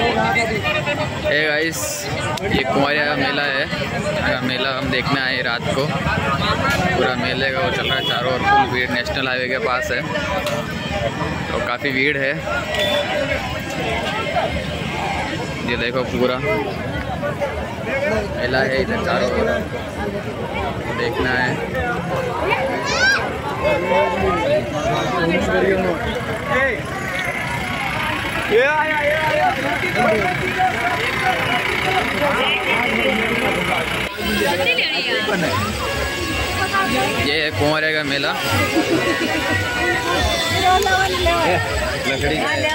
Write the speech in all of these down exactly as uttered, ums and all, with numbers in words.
Hey guys, ये कुंवारिया का मेला है। मेला हम देखने आए रात को। पूरा मेले का वो चल रहा है, चारों ओर फुल भीड़। नेशनल हाईवे के पास है तो काफ़ी भीड़ है। ये देखो पूरा मेला है इधर, चारों ओर देखना है। ये है कुंवारिया का मेला। लकड़ी का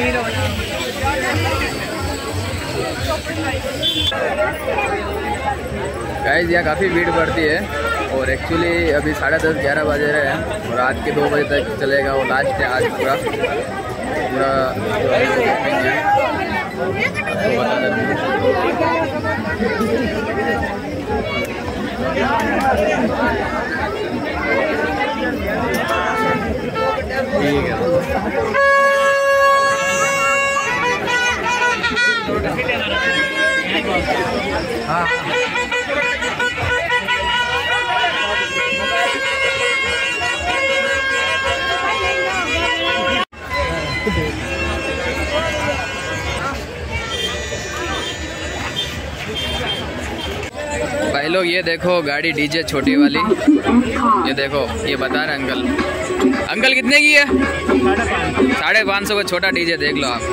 गाइस, यहाँ काफ़ी भीड़ पड़ती है और एक्चुअली अभी साढ़े दस ग्यारह बजे रहे हैं और रात के दो बजे तक चलेगा। वो लास्ट है आज पूरा पूरा ठीक है। हाँ भाई लोग, ये देखो गाड़ी डीजे छोटी वाली। ये देखो, ये बता रहे अंकल। अंकल कितने की है? साढ़े पाँच सौ का छोटा डीजे, देख लो आप।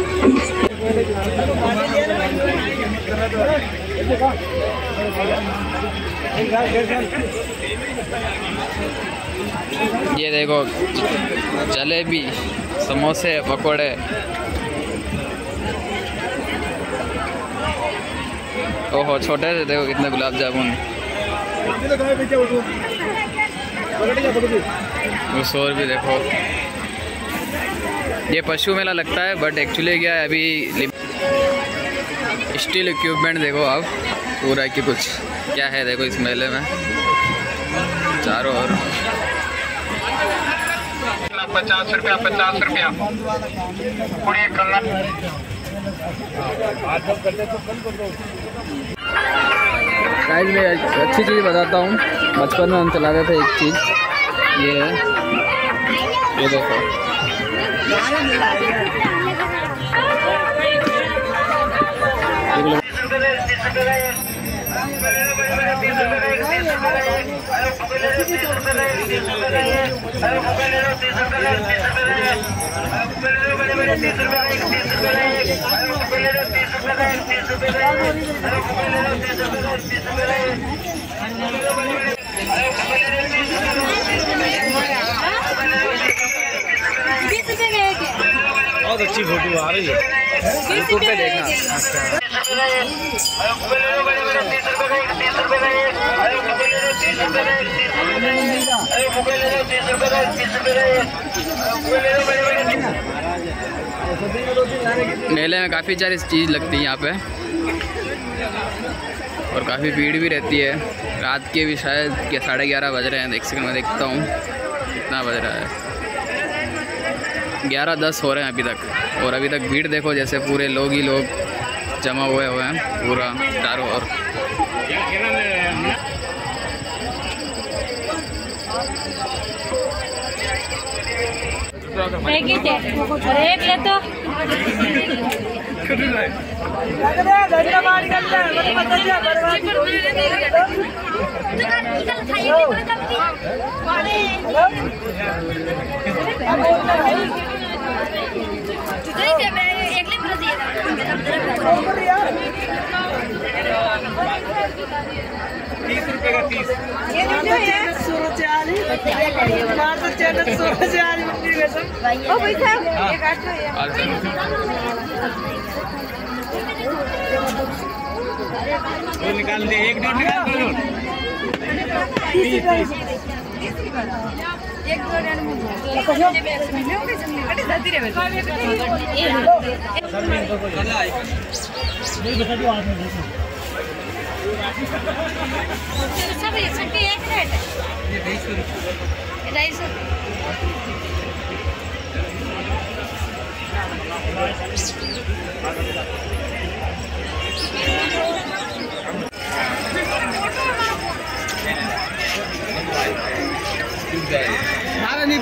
ये देखो जलेबी, समोसे, पकोड़े। ओहो, छोटे से देखो कितने गुलाब जामुन। वो शोर भी देखो। ये पशु मेला लगता है बट एक्चुअली क्या है, अभी स्टील इक्विपमेंट देखो आप पूरा की कुछ क्या है। देखो इस मेले में चारों ओर पचास रुपया पचास रुपया पूरी कंगन। गाइस, मैं अच्छी चीज़ बताता हूँ। बचपन में हम चलाते थे एक चीज़, ये है, ये देखो। बहुत अच्छी फोटो आ रही है, यूट्यूब पे देखना। मेले में काफ़ी सारी चीज़ लगती है यहाँ पे और काफ़ी भीड़ भी रहती है। रात के भी शायद के साढ़े ग्यारह बज रहे हैं। एक सेकंड में देखता हूँ कितना बज रहा है। ग्यारह दस हो रहे हैं अभी तक और अभी तक भीड़ देखो, जैसे पूरे लोग ही लोग जमा हुए हुए हैं पूरा चारों ओर। एक ले तो तीस रुपए का तीस। ये जो है सूरज आली माता चैनल सूरज आली मंदिर में सब ओ भाई साहब ये काट लो ये निकाल दे, एक नोट निकाल दो। एक दो सब सब एक रेट है। ये ढाई सौ ढाई सौ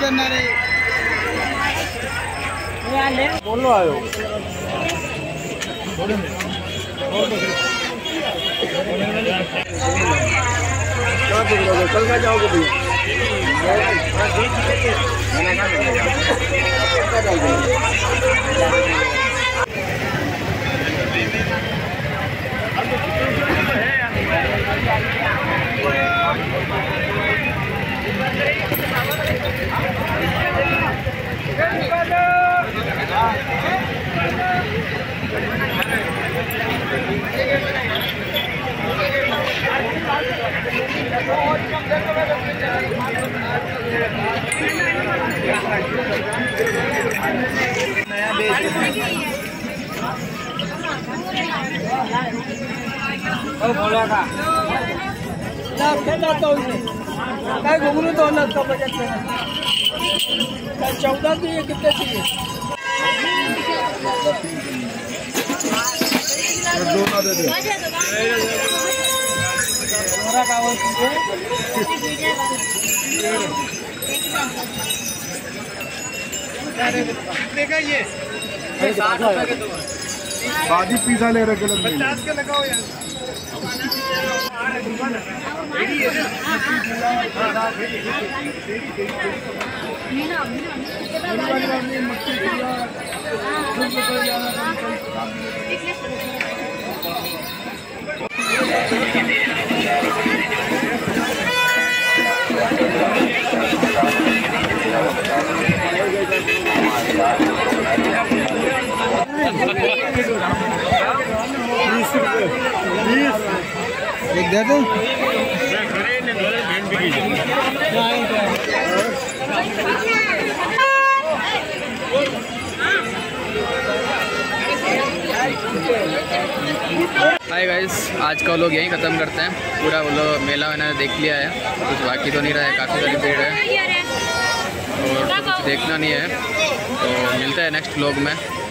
बोलो आयो कल का जाओगे काय घुमरू तो अलग का बजट चौदह की ये कितने चाहिए दो ना दे दे कितने का ये साठ रुपए के दो शादी पिज्जा ले रहे गलत पचास के लगाओ यार एक दे दो हाय गाइस, आज का लोग यहीं ख़त्म करते हैं। पूरा वो लोग मेला मैंने देख लिया है, कुछ बाकी तो नहीं रहा है, काफ़ी सारी भीड़ है और कुछ देखना नहीं है। तो मिलते हैं नेक्स्ट व्लॉग में।